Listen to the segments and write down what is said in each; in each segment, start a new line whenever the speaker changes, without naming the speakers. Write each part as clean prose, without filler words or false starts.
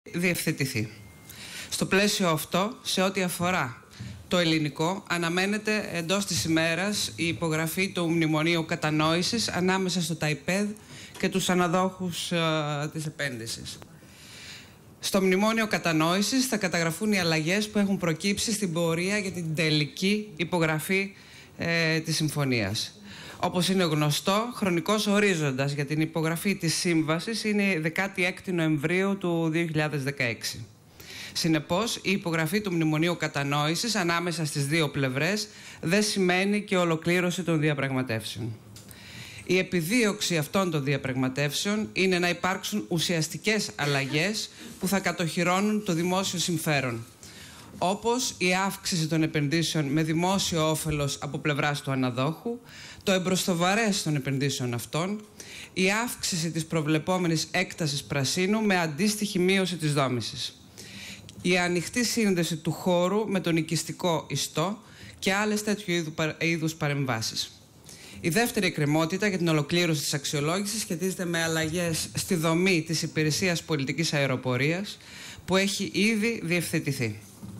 διευθετηθεί. Στο πλαίσιο αυτό, σε ό,τι αφορά το ελληνικό, αναμένεται εντός της ημέρας η υπογραφή του Μνημονίου Κατανόησης ανάμεσα στο ΤΑΙΠΕΔ και τους αναδόχους της επένδυσης. Στο Μνημόνιο Κατανόησης θα καταγραφούν οι αλλαγές που έχουν προκύψει στην πορεία για την τελική υπογραφή της συμφωνίας. Όπως είναι γνωστό, χρονικός ορίζοντας για την υπογραφή της σύμβασης είναι η 16η Νοεμβρίου του 2016. Συνεπώς, η υπογραφή του Μνημονίου Κατανόησης ανάμεσα στις δύο πλευρές δεν σημαίνει και ολοκλήρωση των διαπραγματεύσεων. Η επιδίωξη αυτών των διαπραγματεύσεων είναι να υπάρξουν ουσιαστικές αλλαγές που θα κατοχυρώνουν το δημόσιο συμφέρον, όπως η αύξηση των επενδύσεων με δημόσιο όφελος από πλευράς του αναδόχου, το εμπροστοβαρές των επενδύσεων αυτών, η αύξηση της προβλεπόμενης έκτασης πρασίνου με αντίστοιχη μείωση της δόμησης, η ανοιχτή σύνδεση του χώρου με τον οικιστικό ιστό και άλλες τέτοιου είδους παρεμβάσεις. Η δεύτερη εκκρεμότητα για την ολοκλήρωση της αξιολόγησης σχετίζεται με αλλαγές στη δομή της υπηρεσίας πολιτικής αεροπορίας που έχει ήδη διευθετηθεί.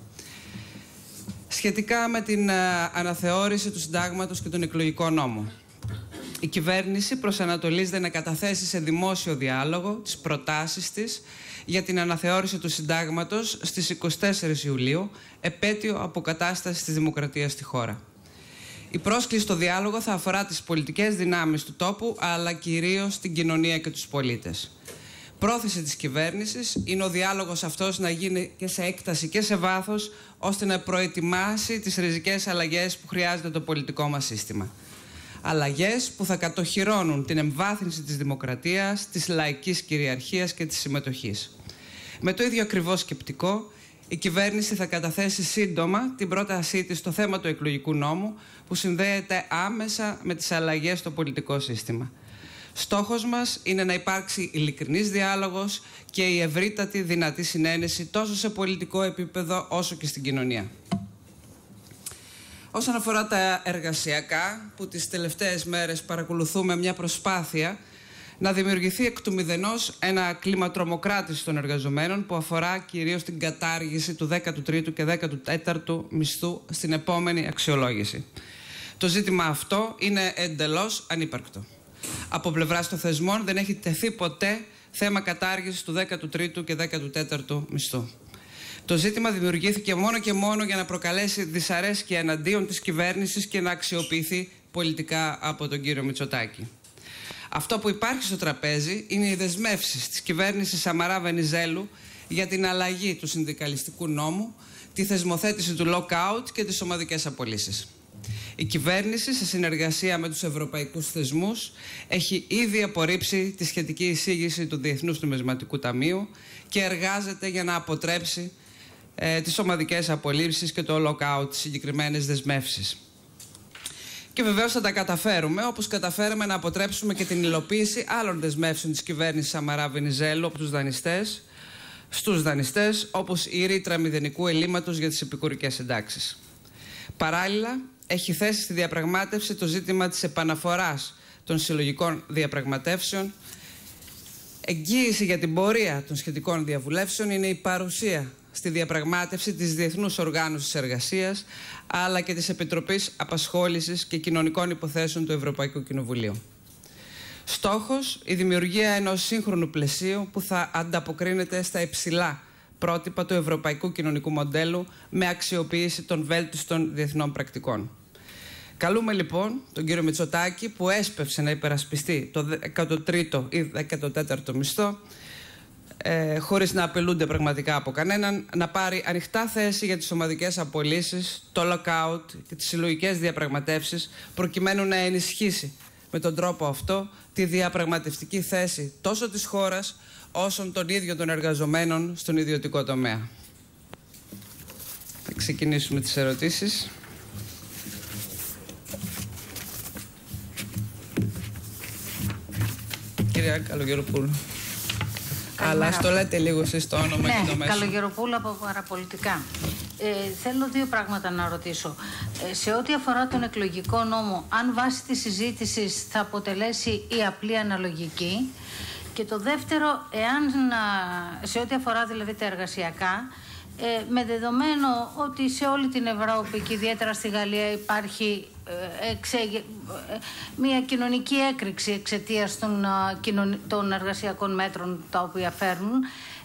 Σχετικά με την αναθεώρηση του συντάγματος και τον εκλογικό νόμο, η κυβέρνηση προσανατολίζεται να καταθέσει σε δημόσιο διάλογο τις προτάσεις της για την αναθεώρηση του συντάγματος στις 24 Ιουλίου, επέτειο αποκατάστασης της δημοκρατίας στη χώρα. Η πρόσκληση στο διάλογο θα αφορά τις πολιτικές δυνάμεις του τόπου, αλλά κυρίως την κοινωνία και τους πολίτες. Πρόθεση της κυβέρνησης είναι ο διάλογος αυτός να γίνει και σε έκταση και σε βάθος, ώστε να προετοιμάσει τις ριζικές αλλαγές που χρειάζεται το πολιτικό μας σύστημα. Αλλαγές που θα κατοχυρώνουν την εμβάθυνση της δημοκρατίας, της λαϊκής κυριαρχίας και της συμμετοχής. Με το ίδιο ακριβώς σκεπτικό, η κυβέρνηση θα καταθέσει σύντομα την πρότασή της στο θέμα του εκλογικού νόμου, που συνδέεται άμεσα με τις αλλαγές στο πολιτικό σύστημα. Στόχος μας είναι να υπάρξει ειλικρινής διάλογος και η ευρύτατη δυνατή συνένεση τόσο σε πολιτικό επίπεδο όσο και στην κοινωνία. Όσον αφορά τα εργασιακά, που τις τελευταίες μέρες παρακολουθούμε μια προσπάθεια να δημιουργηθεί εκ του μηδενός ένα κλίμα τρομοκράτησης των εργαζομένων που αφορά κυρίως την κατάργηση του 13ου και 14ου μισθού στην επόμενη αξιολόγηση. Το ζήτημα αυτό είναι εντελώς ανύπαρκτο. Από πλευράς των θεσμών δεν έχει τεθεί ποτέ θέμα κατάργησης του 13ου και 14ου μισθού. Το ζήτημα δημιουργήθηκε μόνο και μόνο για να προκαλέσει δυσαρέσκεια εναντίον της κυβέρνησης και να αξιοποιηθεί πολιτικά από τον κύριο Μητσοτάκη. Αυτό που υπάρχει στο τραπέζι είναι οι δεσμεύσεις της κυβέρνησης Σαμαρά-Βενιζέλου για την αλλαγή του συνδικαλιστικού νόμου, τη θεσμοθέτηση του lockout και τις ομαδικές απολύσεις. Η κυβέρνηση, σε συνεργασία με τους ευρωπαϊκούς θεσμούς, έχει ήδη απορρίψει τη σχετική εισήγηση του Διεθνούς Νομισματικού Ταμείου και εργάζεται για να αποτρέψει τις ομαδικές απολύσεις και το lockout, τις συγκεκριμένες δεσμεύσεις. Και βεβαίως θα τα καταφέρουμε, όπως καταφέραμε να αποτρέψουμε και την υλοποίηση άλλων δεσμεύσεων της κυβέρνησης Σαμαρά-Βενιζέλου από τους δανειστές, στους δανειστές, όπως η ρήτρα μηδενικού ελλείμματος για τις επικουρικές συντάξεις. Παράλληλα, έχει θέσει στη διαπραγμάτευση το ζήτημα της επαναφοράς των συλλογικών διαπραγματεύσεων. Εγγύηση για την πορεία των σχετικών διαβουλεύσεων είναι η παρουσία στη διαπραγμάτευση της Διεθνούς Οργάνωσης Εργασίας, αλλά και της Επιτροπής Απασχόλησης και Κοινωνικών Υποθέσεων του Ευρωπαϊκού Κοινοβουλίου. Στόχος, η δημιουργία ενός σύγχρονου πλαισίου που θα ανταποκρίνεται στα υψηλά πρότυπα του ευρωπαϊκού κοινωνικού μοντέλου με αξιοποίηση των βέλτιστων διεθνών πρακτικών. Καλούμε λοιπόν τον κύριο Μητσοτάκη, που έσπευσε να υπερασπιστεί το 13ο ή 14ο μισθό, χωρίς να απειλούνται πραγματικά από κανέναν, να πάρει ανοιχτά θέση για τις ομαδικές απολύσεις, το lockout και τις συλλογικές διαπραγματεύσεις, προκειμένου να ενισχύσει με τον τρόπο αυτό τη διαπραγματευτική θέση τόσο της χώρας όσο των ίδιων των εργαζομένων στον ιδιωτικό τομέα. Θα ξεκινήσουμε τις ερωτήσεις. Κυρία Καλογεροπούλου. Αλλά ας το λέτε λίγο εσείς το όνομα και το μέσο.
Καλογεροπούλου από Παραπολιτικά. Θέλω δύο πράγματα να ρωτήσω. Σε ό,τι αφορά τον εκλογικό νόμο, αν βάσει της συζήτησης θα αποτελέσει η απλή αναλογική, Και το δεύτερο, σε ό,τι αφορά δηλαδή τα εργασιακά, με δεδομένο ότι σε όλη την Ευρώπη και ιδιαίτερα στη Γαλλία υπάρχει μια κοινωνική έκρηξη εξαιτίας των εργασιακών μέτρων τα οποία φέρνουν,